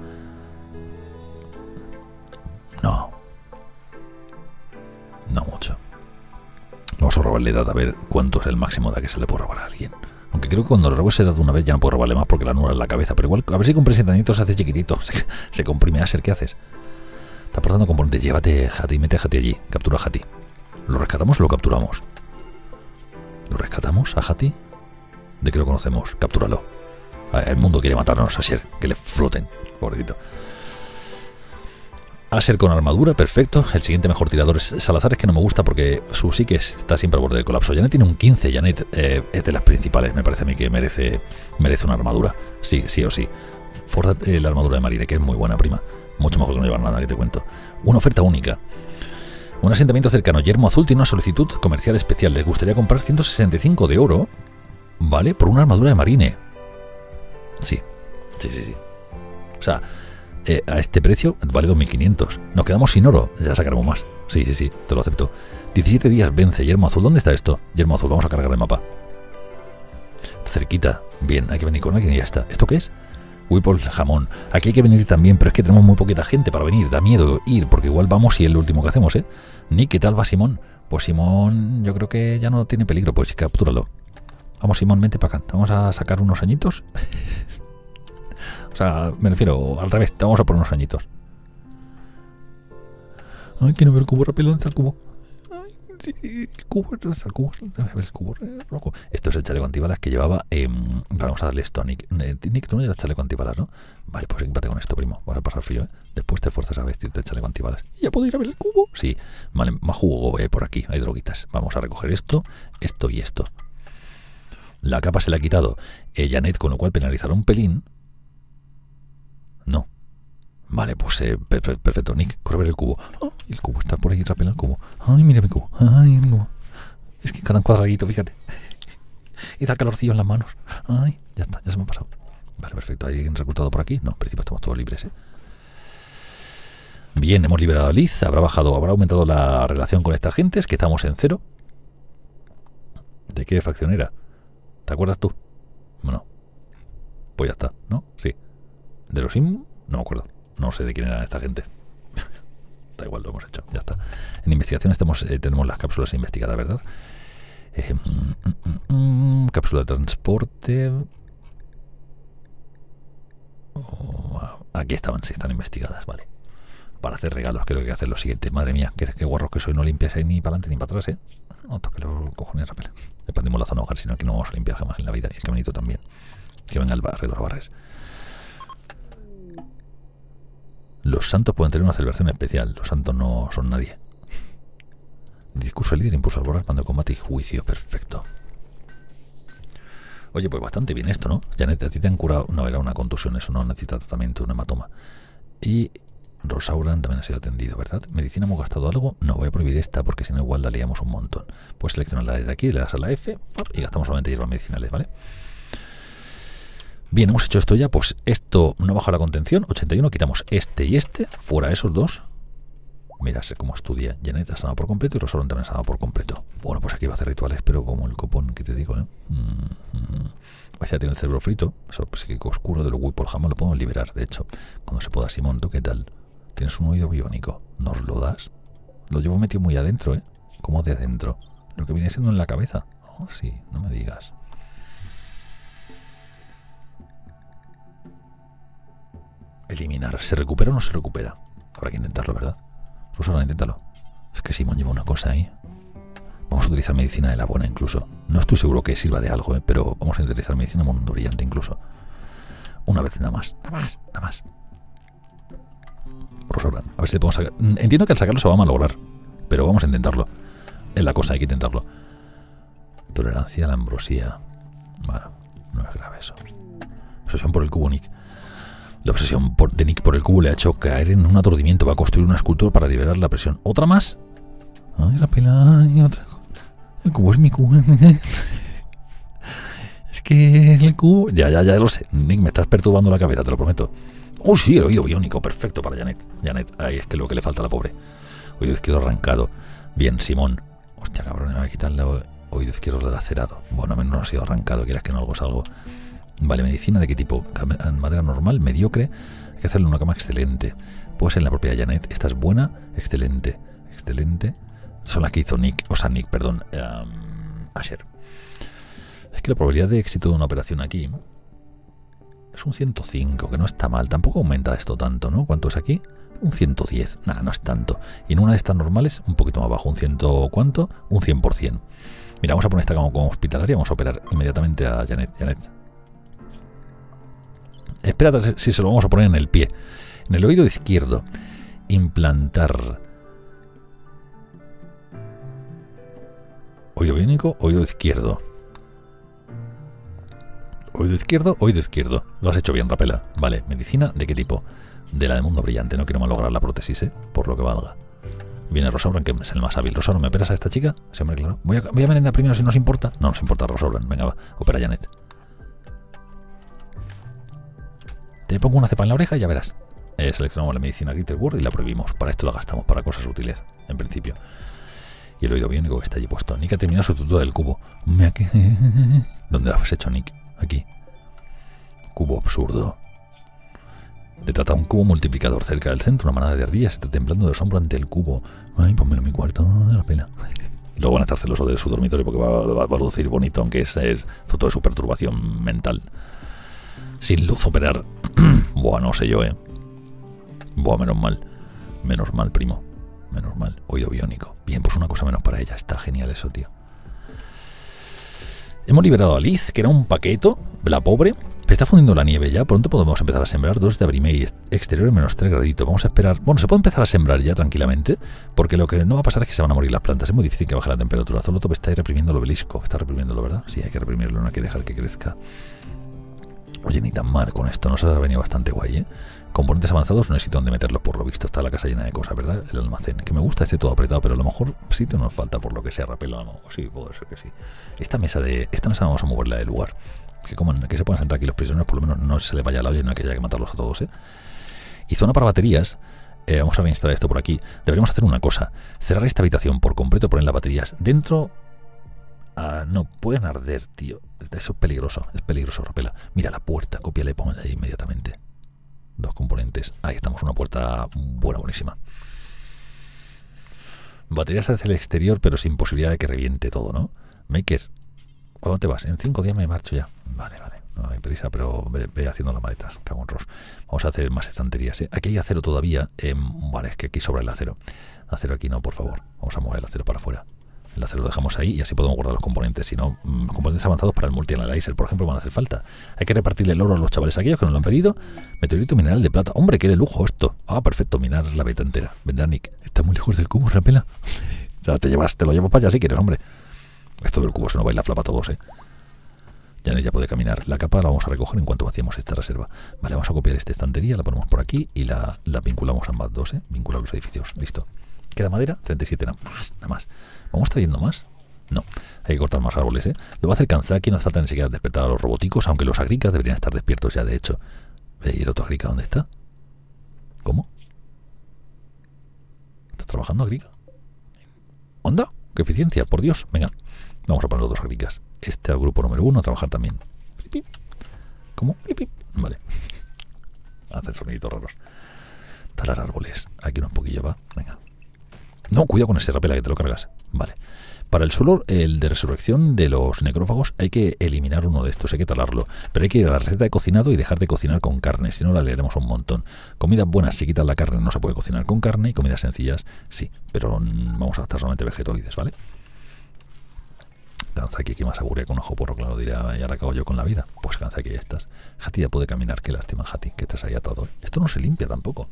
No. No mucho. Vamos a robarle edad a ver cuánto es el máximo de que se le puede robar a alguien. Aunque creo que cuando le robo esa edad una vez ya no puedo robarle más porque la anula en la cabeza. Pero igual, a ver si con presentamiento se hace chiquitito. Se, se comprime a ser, ¿qué haces? Está aportando componentes. Llévate Hati, mete a Hati allí. Captura a Hati. ¿Lo rescatamos o lo capturamos? ¿Lo rescatamos a Hati? ¿De qué lo conocemos? Captúralo. El mundo quiere matarnos a Asher. Que le floten. Pobrecito. Asher con armadura, perfecto. El siguiente mejor tirador es Salazar, es que no me gusta porque su sí que está siempre al borde del colapso. Janet tiene un quince, Janet eh, es de las principales, me parece a mí que merece merece una armadura. Sí, sí o sí. Forza eh, la armadura de Marine, que es muy buena, prima. Mucho mejor que no llevar nada, que te cuento. Una oferta única. Un asentamiento cercano, Yermo Azul, tiene una solicitud comercial especial. Les gustaría comprar ciento sesenta y cinco de oro, ¿vale? Por una armadura de Marine. Sí, sí, sí, sí. O sea... Eh, a este precio vale dos mil quinientos. Nos quedamos sin oro. Ya sacaremos más. Sí, sí, sí, te lo acepto. diecisiete días vence. Yermo Azul. ¿Dónde está esto? Yermo Azul. Vamos a cargar el mapa. Cerquita. Bien, hay que venir con alguien y ya está. ¿Esto qué es? Whipple jamón. Aquí hay que venir también, pero es que tenemos muy poquita gente para venir. Da miedo ir, porque igual vamos y es lo último que hacemos, ¿eh? Nick, ¿qué tal va Simón? Pues Simón, yo creo que ya no tiene peligro. Pues captúralo. Vamos, Simón, vente para acá. Vamos a sacar unos añitos. O sea, me refiero al revés, te vamos a poner unos añitos. Ay, que no veo el cubo, rápido, ¿dónde está el cubo? Ay, el cubo, ¿dónde está el cubo? El cubo, loco. Esto es el chaleco antibalas que llevaba. Eh, vamos a darle esto a Nick. Nick, tú no llevas chaleco antibalas, ¿no? Vale, pues equipate con esto, primo. Vas a pasar frío, ¿eh? Después te fuerzas a vestirte el chaleco antibalas. ¿Y ya puedo ir a ver el cubo? Sí, vale, más jugo eh, por aquí, hay droguitas. Vamos a recoger esto, esto y esto. La capa se le ha quitado eh, Janet, con lo cual penalizará un pelín. No. Vale, pues eh, perfecto, Nick, corre a ver el cubo. Oh, el cubo está por ahí, rápido el cubo. Ay, mira mi cubo. Ay, el cubo. Es que cada cuadradito, fíjate. Y da calorcillo en las manos. Ay, ya está, ya se me ha pasado. Vale, perfecto. ¿Hay alguien reclutado por aquí? No, en principio estamos todos libres, ¿eh? Bien, hemos liberado a Liz. Habrá bajado, habrá aumentado la relación con estas gentes, que estamos en cero. ¿De qué facción era? ¿Te acuerdas tú? Bueno. Pues ya está, ¿no? Sí. ¿De los Sim? No me acuerdo. No sé de quién era esta gente. Da igual, lo hemos hecho. Ya está. En investigación estamos, eh, tenemos las cápsulas investigadas, ¿verdad? Eh, mm, mm, mm, cápsula de transporte. Oh, aquí estaban, sí, están investigadas, vale. Para hacer regalos, creo que hay que hacer lo siguiente. Madre mía, qué, qué guarros que soy. No limpias ahí ni para adelante ni para atrás, ¿eh? No toque los cojones, rapel. Expandimos la zona hogar, sino que no vamos a limpiar jamás en la vida. Y es que bonito también. Que venga el barredor a barrer. Los santos pueden tener una celebración especial. Los santos no son nadie. Discurso líder, impulso al borrar, mando de combate y juicio. Perfecto. Oye, pues bastante bien esto, ¿no? Janet, a ti te han curado. No, era una contusión, eso no necesita tratamiento, un hematoma. Y Rosauran también ha sido atendido, ¿verdad? ¿Medicina hemos gastado algo? No, voy a prohibir esta porque si no igual la liamos un montón. Pues seleccionarla desde aquí, le das a la F y gastamos solamente hierbas medicinales, ¿vale? Bien, hemos hecho esto ya, pues esto no baja la contención, ochenta y uno, quitamos este y este, fuera esos dos. Mira, sé cómo estudia. Janet ha sanado por completo y Rosauran también ha sanado por completo. Bueno, pues aquí va a hacer rituales, pero como el copón que te digo, ¿eh? Mm, mm. Pues ya tiene el cerebro frito, eso psíquico oscuro de los Whipple jamás lo podemos liberar, de hecho. Cuando se pueda, Simón, ¿tú qué tal? Tienes un oído biónico, ¿nos lo das? Lo llevo metido muy adentro, ¿eh? Como de adentro. Lo que viene siendo en la cabeza. Oh, sí, no me digas. Eliminar. ¿Se recupera o no se recupera? Habrá que intentarlo, ¿verdad? Pues ahora inténtalo. Es que Simón lleva una cosa ahí. Vamos a utilizar medicina de la buena incluso. No estoy seguro que sirva de algo, ¿eh? Pero vamos a utilizar medicina mundo brillante incluso. Una vez nada más. Nada más, nada más. Rosoran. A ver si le podemos sacar. Entiendo que al sacarlo se va a malograr. Pero vamos a intentarlo. Es la cosa, hay que intentarlo. Tolerancia a la ambrosía. Bueno, no es grave eso. Obsesión por el cubo, Nick. La obsesión por, de Nick por el cubo le ha hecho caer en un aturdimiento. Va a construir una escultura para liberar la presión. ¿Otra más? Ay, la pela. Ay, otra. El cubo es mi cubo. Es que el cubo... Ya, ya, ya lo sé. Nick, me estás perturbando la cabeza, te lo prometo. Oh, sí, el oído biónico. Perfecto para Janet. Janet, ahí es que es lo que le falta a la pobre. Oído izquierdo arrancado. Bien, Simón. Hostia, cabrón, me va a quitarle oído izquierdo lacerado. Bueno, a menos no ha sido arrancado. Quieras que no, algo es algo. Vale, medicina, ¿de qué tipo? Madera normal, mediocre. Hay que hacerle una cama excelente. Puede ser en la propia Janet. Esta es buena, excelente. Excelente. Son las que hizo Nick. O sea, Nick, perdón. Um, Asher. Es que la probabilidad de éxito de una operación aquí es un ciento cinco, que no está mal. Tampoco aumenta esto tanto, ¿no? ¿Cuánto es aquí? Un ciento diez. Nada, no es tanto. Y en una de estas normales, un poquito más bajo. ¿Un ciento cuánto? Un cien por cien. Mira, vamos a poner esta como, como hospitalaria. Vamos a operar inmediatamente a Janet. Janet. Espérate si se lo vamos a poner en el pie. En el oído izquierdo. Implantar. Oído biónico, oído izquierdo. Oído izquierdo, oído izquierdo. Lo has hecho bien, Rapela. Vale, medicina, ¿de qué tipo? De la de mundo brillante. No quiero malograr la prótesis, ¿eh? Por lo que valga. Viene Rosobran, que es el más hábil. Rosobran, ¿me operas a esta chica? Sí, hombre, claro. Voy a, voy a merendar primero si nos importa. No nos importa, Rosobran. Venga, va. Opera Janet. Te pongo una cepa en la oreja y ya verás. Eh, seleccionamos la medicina Glitterwood y la prohibimos. Para esto la gastamos, para cosas útiles, en principio. Y el oído biónico que está allí puesto. Nick ha terminado su tutor del cubo. ¿Dónde lo has hecho, Nick? Aquí. Cubo absurdo. Le trata un cubo multiplicador cerca del centro. Una manada de ardillas está temblando de asombro ante el cubo. Ay, pónmelo en mi cuarto. La pena. Y luego van a estar celosos de su dormitorio porque va, va, va a lucir bonito, aunque es, es fruto de su perturbación mental. Sin luz operar. Buah, no sé yo, eh. Buah, menos mal. Menos mal, primo. Menos mal. Oído biónico. Bien, pues una cosa menos para ella. Está genial eso, tío. Hemos liberado a Liz, que era un paqueto. La pobre. Está fundiendo la nieve ya. Pronto podemos empezar a sembrar. dos de abril y exterior menos tres graditos. Vamos a esperar. Bueno, se puede empezar a sembrar ya tranquilamente. Porque lo que no va a pasar es que se van a morir las plantas. Es muy difícil que baje la temperatura. Zolotov está ahí reprimiendo el obelisco. Está reprimiéndolo, ¿verdad? Sí, hay que reprimirlo. No hay que dejar que crezca. Oye, ni tan mal con esto. Nos ha venido bastante guay, ¿eh? Componentes avanzados, no hay sitio donde meterlos por lo visto. Está la casa llena de cosas, ¿verdad? El almacén. Que me gusta, esté todo apretado, pero a lo mejor sitio nos falta por lo que sea. Rapelo, no. Sí, puede ser que sí. Esta mesa de esta mesa vamos a moverla de lugar. Que, coman, que se puedan sentar aquí los prisioneros, por lo menos no se le vaya la olla y no hay que haya que matarlos a todos, ¿eh? Y zona para baterías. Eh, vamos a reinstalar esto por aquí. Deberíamos hacer una cosa. Cerrar esta habitación por completo, poner las baterías dentro. Ah, no, pueden arder, tío. Eso es peligroso, es peligroso, Rapela. Mira la puerta, cópiala y ponla ahí inmediatamente. Dos componentes. Ahí estamos, una puerta buena, buenísima. Baterías hacia el exterior, pero sin posibilidad de que reviente todo, ¿no? Maker, ¿cuándo te vas? En cinco días me marcho ya. Vale, vale. No hay prisa, pero ve, ve haciendo las maletas. Cago en Ross. Vamos a hacer más estanterías, ¿eh? Aquí hay acero todavía. Eh, vale, es que aquí sobra el acero. Acero aquí no, por favor. Vamos a mover el acero para afuera. El acero lo dejamos ahí y así podemos guardar los componentes. Si no, mmm, componentes avanzados para el multi-analyzer, por ejemplo, van a hacer falta. Hay que repartirle el oro a los chavales aquellos que nos lo han pedido. Meteorito mineral de plata. Hombre, qué de lujo esto. Ah, perfecto, minar la beta entera. Vendrá Nick. Está muy lejos del cubo, Rapela. Ya te llevas, te lo llevo para allá si quieres, hombre. Esto del cubo se nos va a ir la flapa a todos, eh. Janet ya puede caminar. La capa la vamos a recoger en cuanto vaciemos esta reserva. Vale, vamos a copiar esta estantería, la ponemos por aquí y la, la vinculamos a ambas dos, eh. Vincular los edificios. Listo. ¿Queda madera? treinta y siete nada más, nada más. ¿Vamos trayendo más? No, hay que cortar más árboles, ¿eh? Lo va a hacer Kanzaki, no hace falta ni siquiera despertar a los roboticos, aunque los agricas deberían estar despiertos ya, de hecho. ¿Y el otro agrica dónde está? ¿Cómo? ¿Está trabajando agrica? ¿Onda? ¡Qué eficiencia! Por Dios, venga. Vamos a poner los dos agricas. Este al grupo número uno a trabajar también. ¿Cómo? Vale. Hacen soniditos raros. Talar árboles. Aquí un poquillo va. Venga. No, cuidado con ese Rapela que te lo cargas. Vale. Para el suelo, el de resurrección de los necrófagos, hay que eliminar uno de estos, hay que talarlo. Pero hay que ir a la receta de cocinado y dejar de cocinar con carne, si no la leeremos un montón. Comidas buenas, si quitas la carne, no se puede cocinar con carne, y comidas sencillas, sí. Pero vamos a gastar solamente vegetoides, ¿vale? Kanzaki, que más aburre con un ojo porro, claro, dirá, ya la acabo yo con la vida. Pues Kanzaki, ya estás. Hati ya puede caminar, qué lástima, Hati, que estás ahí atado. Esto no se limpia tampoco.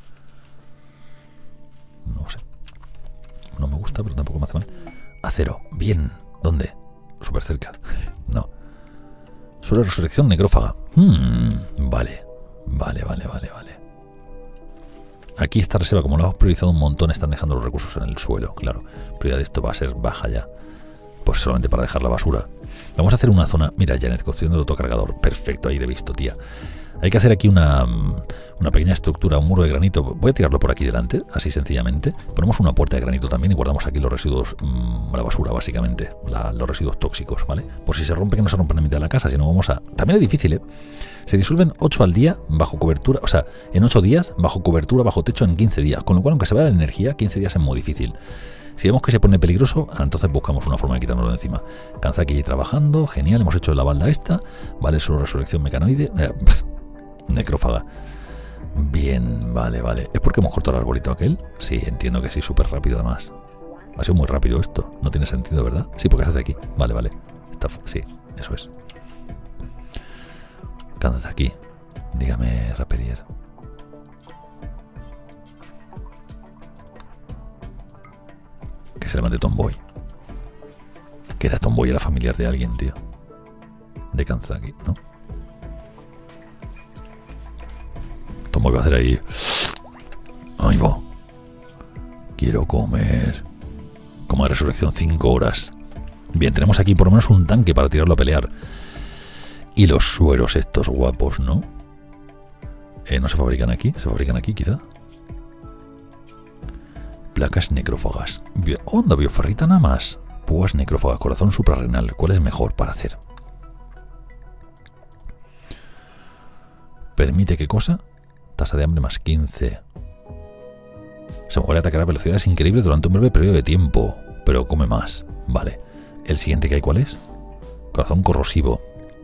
No sé. No me gusta, pero tampoco me hace mal. Acero, bien. ¿Dónde? Súper cerca. No. Suelo de resurrección necrófaga. Hmm, vale. Vale, vale, vale, vale. Aquí esta reserva, como lo hemos priorizado un montón, están dejando los recursos en el suelo, claro. La prioridad de esto va a ser baja ya. Pues solamente para dejar la basura. Vamos a hacer una zona... Mira, Janet, construyendo el autocargador. Perfecto, ahí de visto, tía. Hay que hacer aquí una, una pequeña estructura, un muro de granito. Voy a tirarlo por aquí delante, así sencillamente. Ponemos una puerta de granito también y guardamos aquí los residuos, mmm, la basura, básicamente. La, los residuos tóxicos, ¿vale? Por si se rompe, que no se rompan en mitad de la casa, sino vamos a... También es difícil, ¿eh? Se disuelven ocho al día bajo cobertura, o sea, en ocho días bajo cobertura, bajo techo en quince días. Con lo cual, aunque se vaya la energía, quince días es muy difícil. Si vemos que se pone peligroso, entonces buscamos una forma de quitárnoslo de encima. Kanzaki trabajando, genial, hemos hecho la balda esta, vale, solo resurrección mecanoide, eh, necrófaga. Bien, vale, vale. ¿Es porque hemos cortado el arbolito aquel? Sí, entiendo que sí, súper rápido además. Ha sido muy rápido esto, no tiene sentido, ¿verdad? Sí, porque se hace aquí, vale, vale. Está, sí, eso es. Kanzaki, dígame, Rapelier. Que se levante Tomboy. Que era Tomboy, era familiar de alguien, tío. De Kanzaki, ¿no? Tomboy va a hacer ahí. Ahí va. Quiero comer. Como de resurrección, cinco horas. Bien, tenemos aquí por lo menos un tanque para tirarlo a pelear. Y los sueros estos guapos, ¿no? Eh, no se fabrican aquí, se fabrican aquí quizá. Placas necrófagas. Bio Onda bioferrita nada más. Púas necrófagas, corazón suprarrenal. ¿Cuál es mejor para hacer? ¿Permite qué cosa? Tasa de hambre más quince. Se puede atacar a velocidades increíbles durante un breve periodo de tiempo. Pero come más. Vale. ¿El siguiente que hay cuál es? Corazón corrosivo.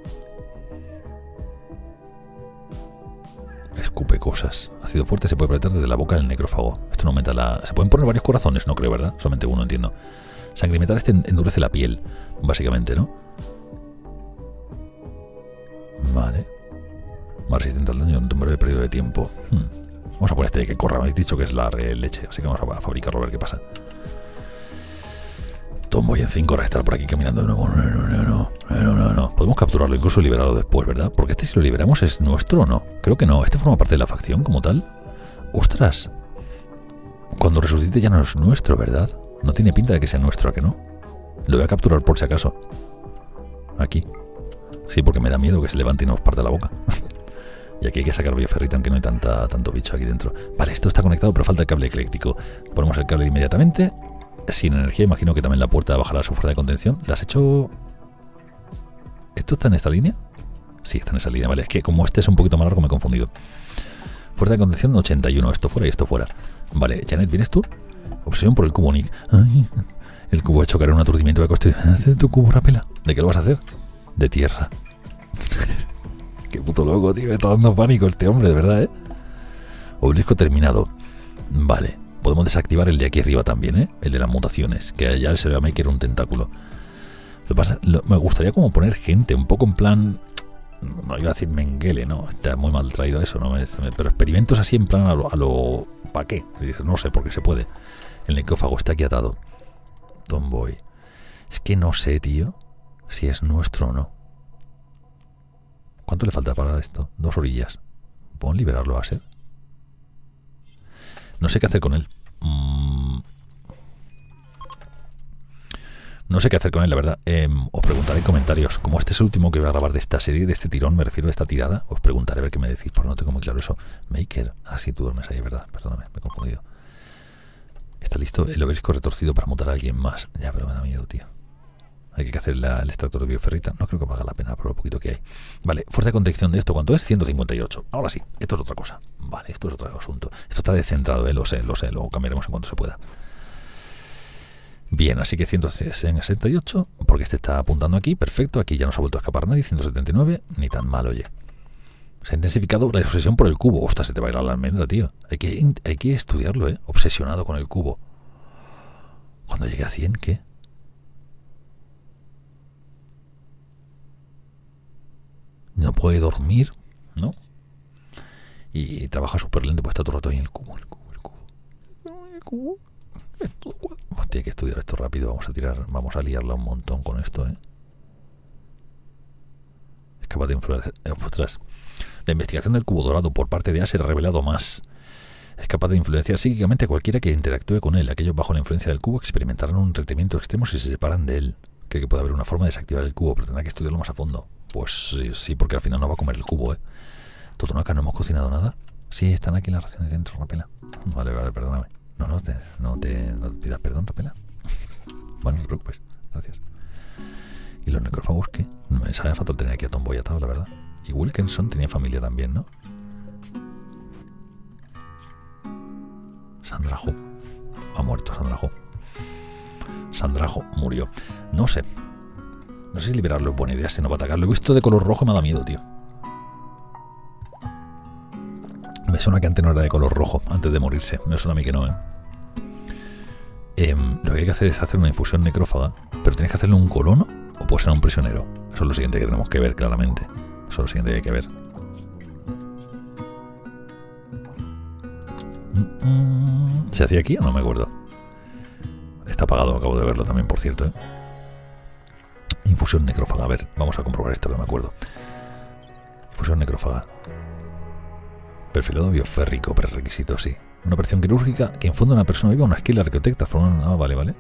Escupe cosas. Ácido fuerte se puede proyectar desde la boca del necrófago. Esto no aumenta la... Se pueden poner varios corazones, no creo, ¿verdad? Solamente uno, entiendo. Sangrimentar este endurece la piel, básicamente, ¿no? Vale. Más resistente al daño durante un breve periodo de tiempo. Hmm. Vamos a poner este de que corra. Me habéis dicho que es la leche, así que vamos a fabricarlo a ver qué pasa. Tomboy en cinco horas estar por aquí caminando de nuevo. No, no, no, no, no, no, no. Podemos capturarlo, incluso liberarlo después, ¿verdad? Porque este si lo liberamos es nuestro o no. Creo que no. Este forma parte de la facción como tal. ¡Ostras! Cuando resucite ya no es nuestro, ¿verdad? No tiene pinta de que sea nuestro, ¿a que no? Lo voy a capturar por si acaso. Aquí. Sí, porque me da miedo que se levante y nos parte la boca. Y aquí hay que sacar bioferrita, aunque no hay tanta, tanto bicho aquí dentro. Vale, esto está conectado, pero falta el cable ecléctico. Ponemos el cable inmediatamente. Sin energía, imagino que también la puerta bajará su fuerza de contención. ¿La has hecho...? ¿Esto está en esta línea? Sí, está en esa línea, vale. Es que como este es un poquito más largo me he confundido. Fuerza de contención ochenta y uno, esto fuera y esto fuera. Vale, Janet, ¿vienes tú? Obsesión por el cubo, Nick. Ay, el cubo de chocar en un aturdimiento de construir. ¿Haces tu cubo, Rapela? ¿De qué lo vas a hacer? De tierra. Qué puto loco, tío. Me está dando pánico este hombre, de verdad, ¿eh? Obelisco terminado. Vale. Podemos desactivar el de aquí arriba también, ¿eh? El de las mutaciones. Que allá se le va a maker un tentáculo. Lo que pasa, lo, me gustaría como poner gente, un poco en plan... No iba a decir Mengele, ¿no? Está muy mal traído eso, ¿no? Pero experimentos así en plan a lo... A lo ¿para qué? No sé, porque se puede. El necrófago está aquí atado. Tomboy. Es que no sé, tío, si es nuestro o no. ¿Cuánto le falta para esto? Dos orillas. ¿Puedo liberarlo a ser? No sé qué hacer con él. Mm. No sé qué hacer con él, la verdad. Eh, os preguntaré en comentarios. Como este es el último que voy a grabar de esta serie, de este tirón, me refiero a esta tirada, os preguntaré a ver qué me decís, porque no tengo muy claro eso. Maker. Ah, sí, tú duermes ahí, ¿verdad? Perdóname, me he confundido. Está listo el obelisco retorcido para mutar a alguien más. Ya, pero me da miedo, tío. Hay que hacer la, el extractor de bioferrita. No creo que valga la pena por lo poquito que hay. Vale, fuerza de contención de esto, ¿cuánto es? ciento cincuenta y ocho. Ahora sí, esto es otra cosa. Vale, esto es otro asunto. Esto está descentrado, ¿eh? Lo sé, lo sé. Luego cambiaremos en cuanto se pueda. Bien, así que ciento sesenta y ocho, porque este está apuntando aquí. Perfecto, aquí ya no se ha vuelto a escapar nadie. ciento setenta y nueve, ni tan mal, oye. Se ha intensificado la obsesión por el cubo. Ostras, se te va a ir a la almendra, tío. Hay que, hay que estudiarlo, ¿eh? Obsesionado con el cubo. Cuando llegue a cien, ¿qué? No puede dormir, ¿no? Y trabaja súper lento, pues está todo el rato ahí en el cubo, el cubo, el cubo. El cubo. Hostia, hay que estudiar esto rápido. Vamos a tirar, vamos a liarla un montón con esto, ¿eh? Es capaz de influenciar. Ostras. La investigación del cubo dorado por parte de Acer ha revelado más. Es capaz de influenciar psíquicamente a cualquiera que interactúe con él. Aquellos bajo la influencia del cubo experimentarán un entretenimiento extremo si se separan de él. Cree que puede haber una forma de desactivar el cubo, pero tendrá que estudiarlo más a fondo. Pues sí, sí, porque al final no va a comer el cubo, ¿eh? Totonaca, ¿no hemos cocinado nada? Sí, están aquí las raciones dentro, Rapela. Vale, vale, perdóname. No, no te, no te, no te pidas perdón, Rapela. Bueno, no te preocupes. Gracias. ¿Y los necrófagos qué? Me sabe fatal tener aquí a Tomboy atado, la verdad. Y Wilkinson tenía familia también, ¿no? Sandrajo. Ha muerto Sandrajo. Sandrajo murió. No sé. No sé si liberarlo es buena idea, si no va a atacar. Lo he visto de color rojo y me da miedo, tío. Me suena que antes no era de color rojo, antes de morirse. Me suena a mí que no, ¿eh? Eh, lo que hay que hacer es hacer una infusión necrófaga, pero tienes que hacerle un colono o puede ser un prisionero. Eso es lo siguiente que tenemos que ver, claramente. Eso es lo siguiente que hay que ver. ¿Se hacía aquí o no me acuerdo? Está apagado, acabo de verlo también, por cierto, ¿eh? Infusión necrófaga. A ver, vamos a comprobar esto, que no me acuerdo. Infusión necrófaga. Perfilado bioférrico, prerequisito, sí. Una operación quirúrgica que infunde a una persona viva una esquila arqueotecta. Ah, vale, vale.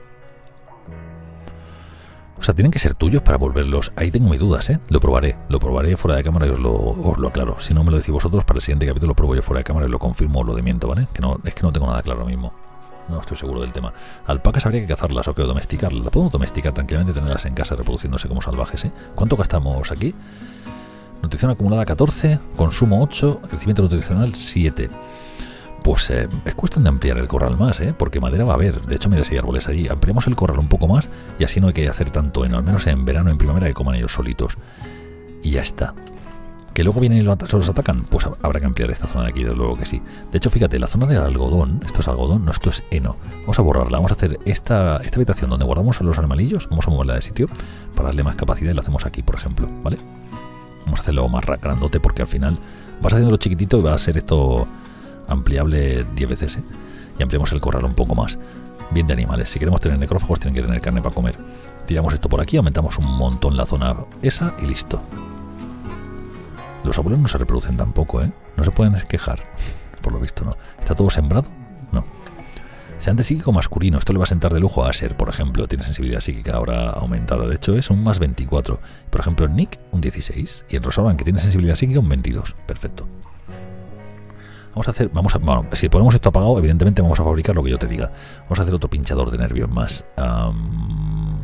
O sea, tienen que ser tuyos para volverlos. Ahí tengo mis dudas, ¿eh? Lo probaré. Lo probaré fuera de cámara y os lo, os lo aclaro. Si no me lo decís vosotros, para el siguiente capítulo lo pruebo yo fuera de cámara y lo confirmo o lo demiento, ¿vale? Que no, es que no tengo nada claro ahora mismo. No estoy seguro del tema. Alpacas habría que cazarlas o que domesticarlas. La podemos domesticar tranquilamente, tenerlas en casa reproduciéndose como salvajes, ¿eh? ¿Cuánto gastamos aquí? Nutrición acumulada catorce, consumo ocho, crecimiento nutricional siete. Pues eh, es cuestión de ampliar el corral más, ¿eh? Porque madera va a haber. De hecho, mira, si hay árboles allí. Ampliamos el corral un poco más y así no hay que hacer tanto, en, al menos en verano, en primavera, que coman ellos solitos. Y ya está. ¿Que luego vienen y los, los atacan? Pues habrá que ampliar esta zona de aquí, desde luego que sí. De hecho, fíjate, la zona del algodón, esto es algodón, no, esto es heno. Vamos a borrarla, vamos a hacer esta, esta habitación donde guardamos a los animalillos, vamos a moverla de sitio para darle más capacidad y la hacemos aquí, por ejemplo, ¿vale? Vamos a hacerlo más grandote porque al final vas haciéndolo chiquitito y va a ser esto ampliable diez veces, ¿eh? Y ampliamos el corral un poco más. Bien de animales. Si queremos tener necrófagos tienen que tener carne para comer. Tiramos esto por aquí, aumentamos un montón la zona esa y listo. Los abuelos no se reproducen tampoco, ¿eh? No se pueden quejar. Por lo visto, no. ¿Está todo sembrado? No. Seante psíquico masculino. Esto le va a sentar de lujo a Acer, por ejemplo. Tiene sensibilidad psíquica ahora aumentada. De hecho, es un más veinticuatro. Por ejemplo, en Nick, un dieciséis. Y en Rosalban, que tiene sensibilidad psíquica, un veintidós. Perfecto. Vamos a hacer... Vamos a, bueno, si ponemos esto apagado, evidentemente vamos a fabricar lo que yo te diga. Vamos a hacer otro pinchador de nervios más. Um,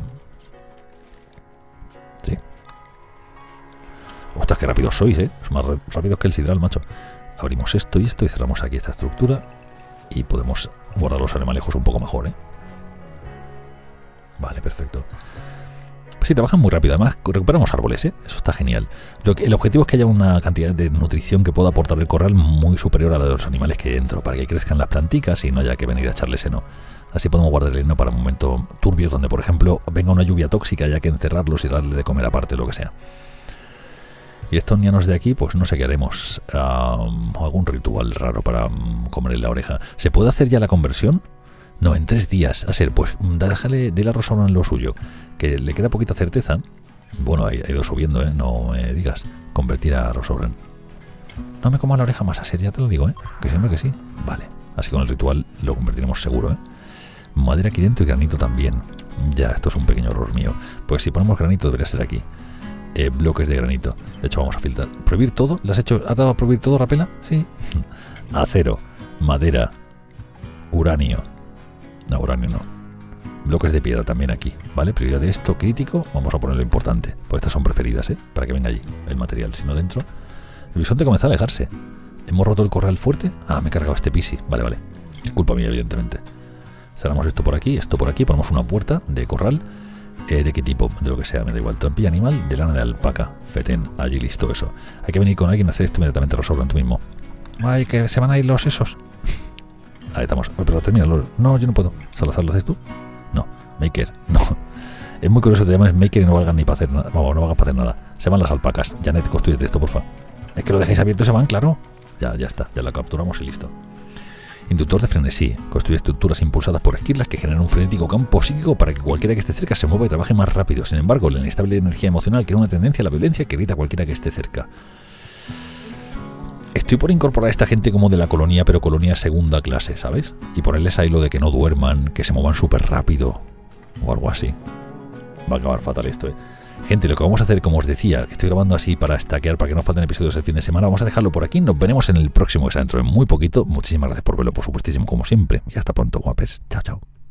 sí. Ostras, qué rápidos sois, ¿eh? Es más rápidos que el sidral, macho. Abrimos esto y esto y cerramos aquí esta estructura. Y podemos guardar los animalejos un poco mejor, ¿eh? Vale, perfecto. Pues sí, trabajan muy rápido. Además, recuperamos árboles, ¿eh? Eso está genial. Lo que, el objetivo es que haya una cantidad de nutrición que pueda aportar el corral muy superior a la de los animales que dentro, para que crezcan las planticas y no haya que venir a echarle seno. Así podemos guardar el heno para momentos turbios donde, por ejemplo, venga una lluvia tóxica y haya que encerrarlos y darle de comer aparte, lo que sea. Y estos nianos de aquí, pues no sé qué haremos. Um, algún ritual raro para um, comerle la oreja. ¿Se puede hacer ya la conversión? No, en tres días. A ser, pues déjale de la Rosalban en lo suyo, que le queda poquita certeza. Bueno, ha ido subiendo, ¿eh? No me digas. Convertir a Rosalban. No me comas la oreja más, a ser, ya te lo digo, ¿eh? Que siempre que sí. Vale. Así con el ritual lo convertiremos seguro, ¿eh? Madera aquí dentro y granito también. Ya, esto es un pequeño error mío. Pues si ponemos granito debería ser aquí. Eh, bloques de granito. De hecho, vamos a filtrar. ¿Prohibir todo? ¿Le has hecho? ¿Ha dado a prohibir todo, Rapela? Sí. Acero, madera, uranio. No, uranio no. Bloques de piedra también aquí, ¿vale? Prioridad de esto, crítico. Vamos a poner lo importante. Pues estas son preferidas, ¿eh? Para que venga allí el material, si no dentro. El bisonte comienza a alejarse. ¿Hemos roto el corral fuerte? Ah, me he cargado este pisi. Vale, vale. Culpa mía, evidentemente. Cerramos esto por aquí, esto por aquí. Ponemos una puerta de corral. Eh, ¿De qué tipo? De lo que sea, me da igual. Trampilla animal, de lana de alpaca, fetén, allí listo eso. Hay que venir con alguien a hacer esto inmediatamente, Rosalban, tú mismo. Ay, que se van a ir los esos. Ahí estamos. Pero termínalo. No, yo no puedo. Salazar, ¿lo haces tú? No. Maker, no. Es muy curioso, te llaman Maker y no valgan ni para hacer nada. Vamos, no valgan para hacer nada. Se van las alpacas. Janet, construyete esto, porfa. Es que lo dejáis abierto y se van, claro. Ya, ya está. Ya la capturamos y listo. Inductor de frenesí. Construye estructuras impulsadas por esquirlas que generan un frenético campo psíquico para que cualquiera que esté cerca se mueva y trabaje más rápido. Sin embargo, la inestable energía emocional crea una tendencia a la violencia que irrita a cualquiera que esté cerca. Estoy por incorporar a esta gente como de la colonia, pero colonia segunda clase, ¿sabes? Y ponerles ahí lo de que no duerman, que se muevan súper rápido o algo así. Va a acabar fatal esto, ¿eh? Gente, lo que vamos a hacer, como os decía, que estoy grabando así para stackear, para que no falten episodios el fin de semana, vamos a dejarlo por aquí. Nos veremos en el próximo, que será dentro de muy poquito. Muchísimas gracias por verlo, por supuestísimo, como siempre. Y hasta pronto, guapes. Chao, chao.